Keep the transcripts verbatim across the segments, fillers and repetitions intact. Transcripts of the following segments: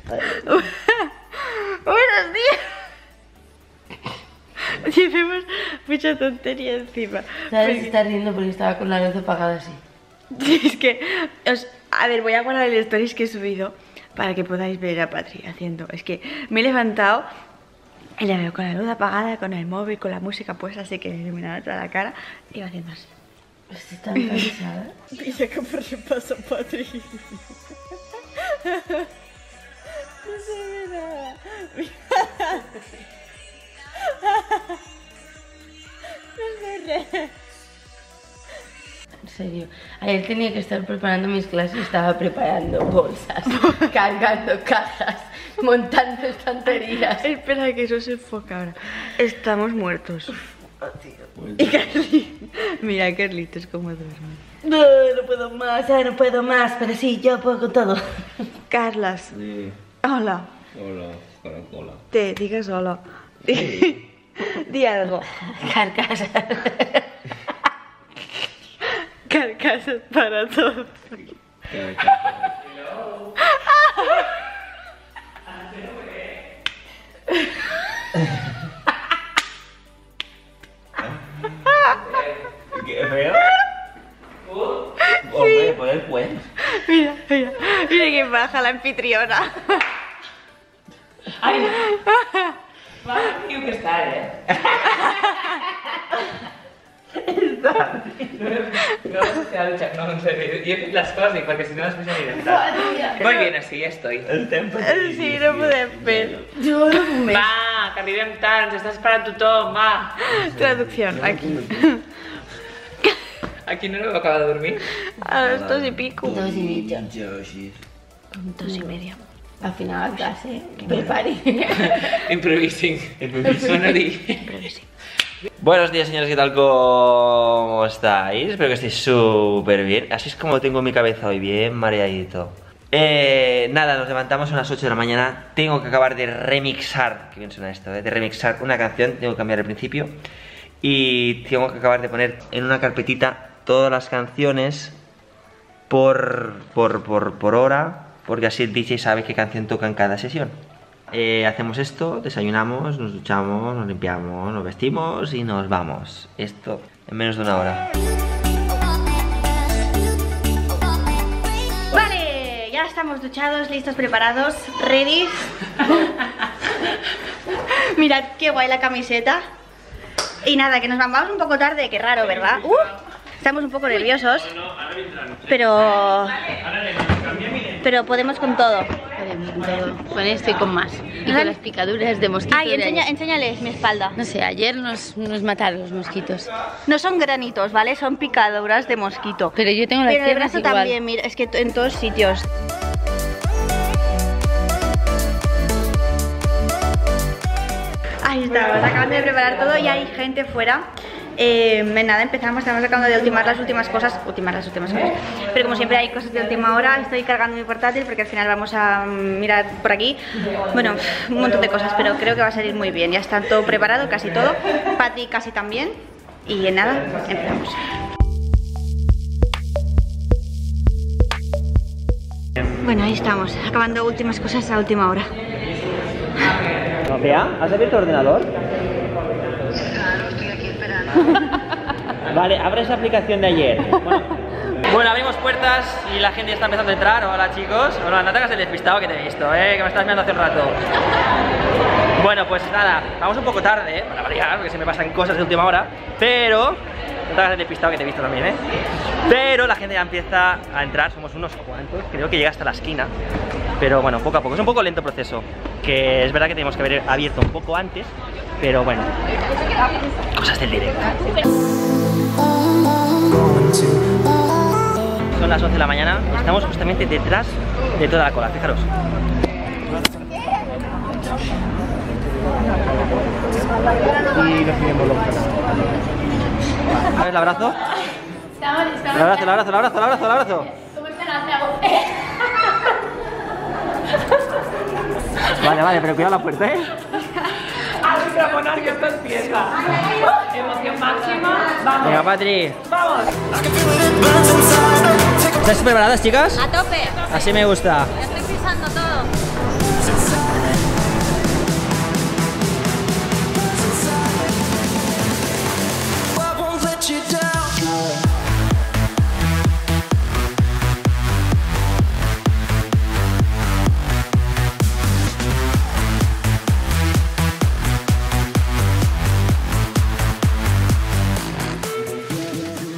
Buenos días. Hicimos mucha tontería encima. ¿Sabes? Porque... está riendo porque estaba con la luz apagada así. Sí, es que... Os... A ver, voy a guardar el stories que he subido para que podáis ver a Patri haciendo. Es que me he levantado y la veo con la luz apagada, con el móvil, con la música puesta, así que iluminaba toda la cara. Y va haciendo así. Estoy tan cansada. Mira cómo repasa Patri. No se ve nada. No se ve. En serio, ayer tenía que estar preparando mis clases, estaba preparando bolsas, cargando cajas, montando estanterías. Espera que eso se enfoca ahora. Estamos muertos. Y Carly, mira Carlitos cómo duerme. No, no puedo más, ya no puedo más, pero sí, yo puedo con todo. Carlas. Sí. Hola. Hola, caracola. Te digas hola. Di algo. Carcasas. Carcasas para todos. ¿Qué feo? Hombre, pues pues. Mira, mira, mira que baja la anfitriona. Ay, va, tío, que está, eh. Está. No, se ha duchado, no, en serio. Y he hecho las cosas porque si no las puse ni dentro. Muy bien, así ya estoy. El tempo. Sí, no podem fer. Jo no puc més. Va, que arribem tard, ens està esperant tothom, va. Traducción, aquí. Aquí no no acaba de dormir. A las dos y pico. Dos i mitja. Jo així. Dos y media. Al final a clase, prepari. Improvising. Sonori. Buenos días, señores, ¿qué tal? ¿Cómo estáis? Espero que estéis súper bien. Así es como tengo mi cabeza hoy, bien mareadito. Eh, nada, nos levantamos a las ocho de la mañana. Tengo que acabar de remixar, que bien suena esto, ¿eh? De remixar una canción. Tengo que cambiar el principio. Y tengo que acabar de poner en una carpetita todas las canciones por, por, por, por hora, porque así el D J sabe qué canción toca en cada sesión. Eh, hacemos esto, desayunamos, nos duchamos, nos limpiamos, nos vestimos y nos vamos. Esto en menos de una hora. Vale, ya estamos duchados, listos, preparados, ready. Mirad qué guay la camiseta. Y nada, que nos vamos un poco tarde, qué raro, ¿verdad? Uh, estamos un poco nerviosos, pero... Pero podemos con todo. Podemos con todo. Con esto y con más. Y con las picaduras de mosquitos. Ay, enseña, enséñales mi espalda. No sé, ayer nos, nos mataron los mosquitos. No son granitos, ¿vale? Son picaduras de mosquito. Pero yo tengo las Pero en el piernas brazo igual. también, mira, es que en todos sitios. Ahí estamos, acabando de preparar todo y hay gente fuera. Eh, nada, empezamos, estamos acabando de ultimar las últimas cosas, ultimar las últimas cosas, pero como siempre hay cosas de última hora. Estoy cargando mi portátil porque al final vamos a mirar por aquí, bueno, un montón de cosas, pero creo que va a salir muy bien. Ya está todo preparado, casi todo, Pati casi también, y nada, empezamos. Bueno, ahí estamos, acabando últimas cosas a última hora. Bea, ¿has abierto el ordenador? Vale, abre esa aplicación de ayer. Bueno, bueno, abrimos puertas y la gente ya está empezando a entrar. Hola, chicos. Hola, no te hagas el despistado que te he visto, eh, que me estás mirando hace un rato. Bueno, pues nada, vamos un poco tarde, eh, para variar, porque se me pasan cosas de última hora. Pero, no te hagas el despistado que te he visto también, eh. Pero la gente ya empieza a entrar, somos unos cuantos, creo que llega hasta la esquina. Pero bueno, poco a poco, es un poco lento el proceso. Que es verdad que tenemos que haber abierto un poco antes, pero bueno, cosas del directo. Son las once de la mañana, estamos justamente detrás de toda la cola, fijaros. Y nos tenemos los canales. ¿Sabes el abrazo? El abrazo, el abrazo, el abrazo, el abrazo, el abrazo. ¿Cómo están? Hago. Vale, vale, pero cuidado la puerta, ¿eh? Al microfonar que esto empieza. Emoción máxima. Vamos. Venga, Patri. Vamos. ¿Estáis preparadas, chicas? A tope. Así me gusta. Ya estoy pisando todo.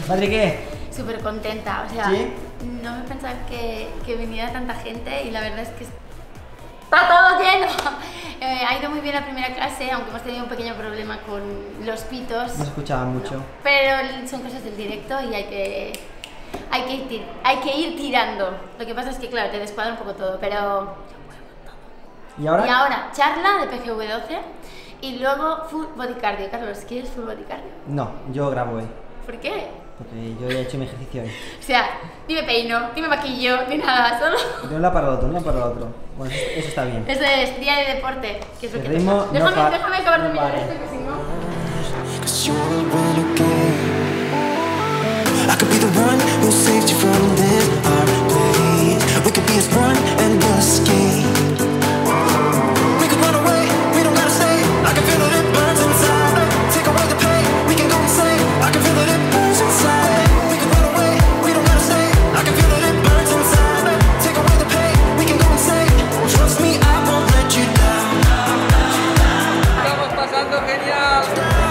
Padre, ¿qué? Súper contenta, o sea, ¿Sí? no me pensaba que, que viniera tanta gente y la verdad es que está todo lleno. Eh, ha ido muy bien la primera clase, aunque hemos tenido un pequeño problema con los pitos. No se escuchaba mucho. Pero son cosas del directo y hay que, hay que, ir, hay que ir tirando. Lo que pasa es que, claro, te descuadra un poco todo, pero... ¿Y ahora? Y ahora, charla de P G V doce y luego full body cardio. Carlos, ¿quieres full body cardio? No, yo grabo hoy. ¿Por qué? Porque yo he hecho mi ejercicio hoy. O sea, ni me peino, ni me maquillo, ni nada, solo... De un lado para el otro, de un lado para el otro. Bueno, eso, eso está bien. Eso es día de deporte, que es lo El que ritmo toca. no Déjame, pa- déjame acabar de no mirar para. esto, que si no... Cause you're a renegade. I could be the one who saved you from this heartbreak. We could be as one and escape. We could run away, we don't gotta stay. I can feel that it burns inside. Take away the pain, we can go insane. I can feel that it burns inside. We could run away, we don't gotta stay. I can feel that it burns inside. Take away the pain, we can go insane. Trust me, I won't let you down. Estamos pasando genial.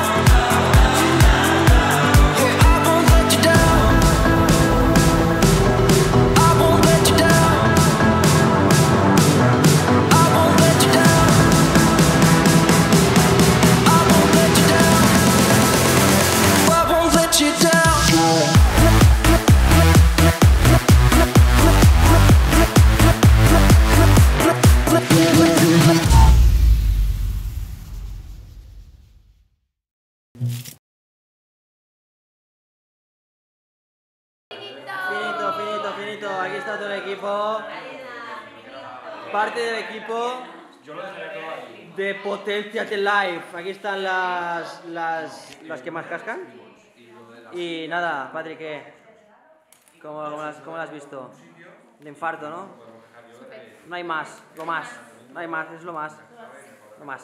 Finito, finito, finito. Aquí está todo el equipo. Parte del equipo de Potenciate Live. Aquí están las, las, las que más cascan. Y nada, Patrick, ¿qué? ¿Cómo, cómo, las, ¿Cómo las has visto? De infarto, ¿no? No hay más, lo más. No hay más, es lo más. Lo más.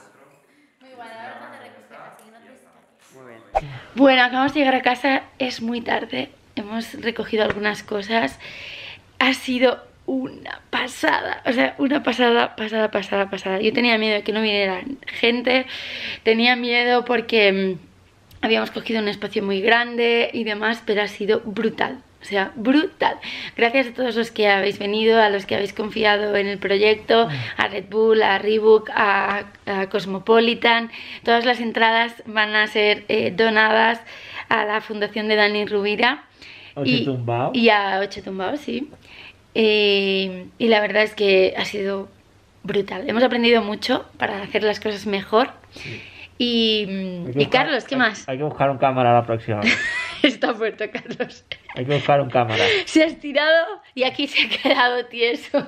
Muy bien. Bueno, acabamos de llegar a casa, es muy tarde, hemos recogido algunas cosas, ha sido una pasada, o sea, una pasada, pasada, pasada, pasada. Yo tenía miedo de que no viniera gente, tenía miedo porque mmm, habíamos cogido un espacio muy grande y demás, pero ha sido brutal. O sea, brutal. Gracias a todos los que habéis venido, a los que habéis confiado en el proyecto, a Red Bull, a Reebok, a, a Cosmopolitan. Todas las entradas van a ser eh, donadas a la fundación de Dani Rubira. Y, y a Ocho Tumbao, sí. Eh, y la verdad es que ha sido brutal. Hemos aprendido mucho para hacer las cosas mejor. Sí. Y, y buscar, Carlos, ¿qué hay, más? Hay que buscar un cámara la próxima vez. Está muerto, Carlos. Hay que buscar un cámara. Se ha estirado y aquí se ha quedado tieso.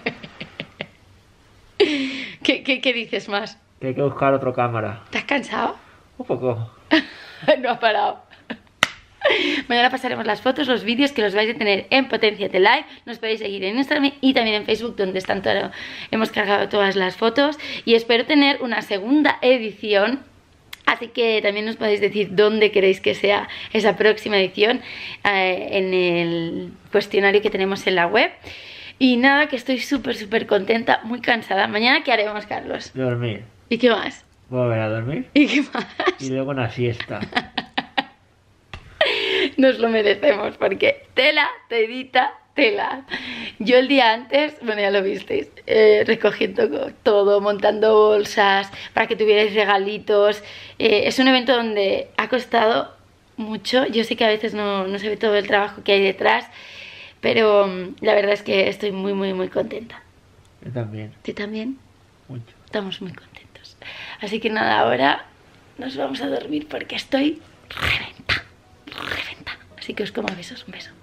¿Qué, qué, ¿Qué dices más? Que hay que buscar otro cámara. ¿Estás cansado? Un poco. No ha parado. Mañana pasaremos las fotos, los vídeos que los vais a tener en Potenciate Live. Nos podéis seguir en Instagram y también en Facebook, donde están todo, hemos cargado todas las fotos. Y espero tener una segunda edición. Así que también nos podéis decir dónde queréis que sea esa próxima edición eh, en el cuestionario que tenemos en la web. Y nada, que estoy súper, súper contenta, muy cansada. Mañana, ¿qué haremos, Carlos? Dormir. ¿Y qué más? Volver a dormir. ¿Y qué más? Y luego una siesta. Nos lo merecemos porque tela, telita, tela. Yo el día antes, bueno, ya lo visteis, eh, recogiendo todo, montando bolsas para que tuvierais regalitos. Eh, es un evento donde ha costado mucho. Yo sé que a veces no, no se ve todo el trabajo que hay detrás, pero um, la verdad es que estoy muy, muy, muy contenta. Yo también. ¿Tú también? Mucho. Estamos muy contentos. Así que nada, ahora nos vamos a dormir porque estoy reventa, reventa. Así que os como besos, un beso.